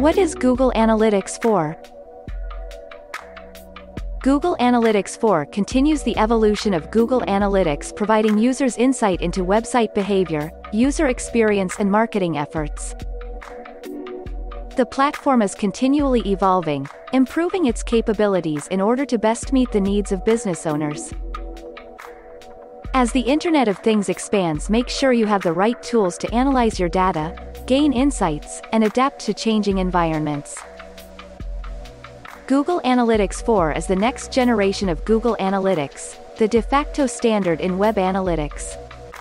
What is Google Analytics 4? Google Analytics 4 continues the evolution of Google Analytics, providing users insight into website behavior, user experience and marketing efforts. The platform is continually evolving, improving its capabilities in order to best meet the needs of business owners. As the Internet of Things expands, make sure you have the right tools to analyze your data, gain insights, and adapt to changing environments. Google Analytics 4 is the next generation of Google Analytics, the de facto standard in web analytics.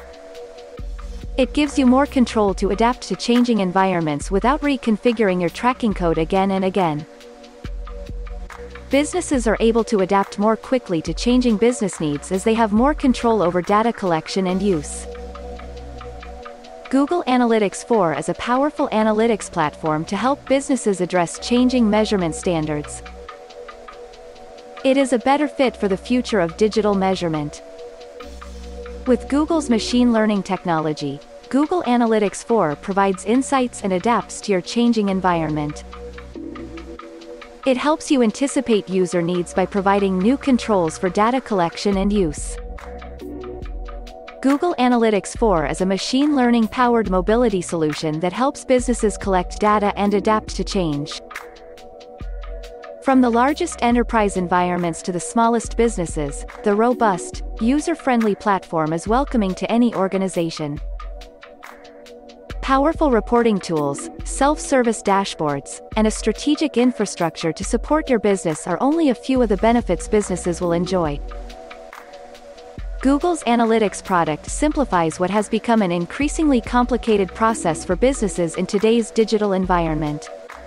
It gives you more control to adapt to changing environments without reconfiguring your tracking code again and again. Businesses are able to adapt more quickly to changing business needs as they have more control over data collection and use. Google Analytics 4 is a powerful analytics platform to help businesses address changing measurement standards. It is a better fit for the future of digital measurement. With Google's machine learning technology, Google Analytics 4 provides insights and adapts to your changing environment. It helps you anticipate user needs by providing new controls for data collection and use. Google Analytics 4 is a machine learning-powered mobility solution that helps businesses collect data and adapt to change. From the largest enterprise environments to the smallest businesses, the robust, user-friendly platform is welcoming to any organization. Powerful reporting tools, self-service dashboards, and a strategic infrastructure to support your business are only a few of the benefits businesses will enjoy. Google's Analytics product simplifies what has become an increasingly complicated process for businesses in today's digital environment.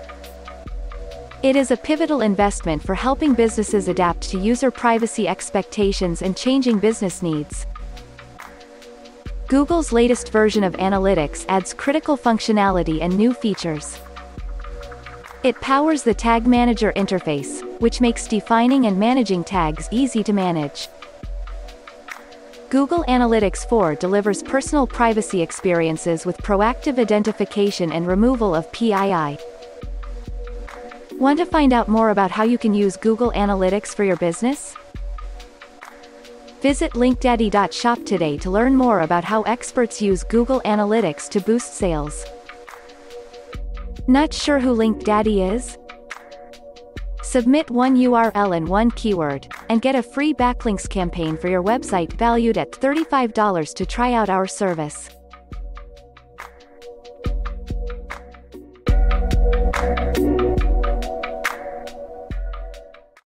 It is a pivotal investment for helping businesses adapt to user privacy expectations and changing business needs. Google's latest version of Analytics adds critical functionality and new features. It powers the Tag Manager interface, which makes defining and managing tags easy to manage. Google Analytics 4 delivers personal privacy experiences with proactive identification and removal of PII. Want to find out more about how you can use Google Analytics for your business? Visit linkdaddy.shop today to learn more about how experts use Google Analytics to boost sales. Not sure who LinkDaddy is? Submit one URL and one keyword, and get a free backlinks campaign for your website valued at $35 to try out our service.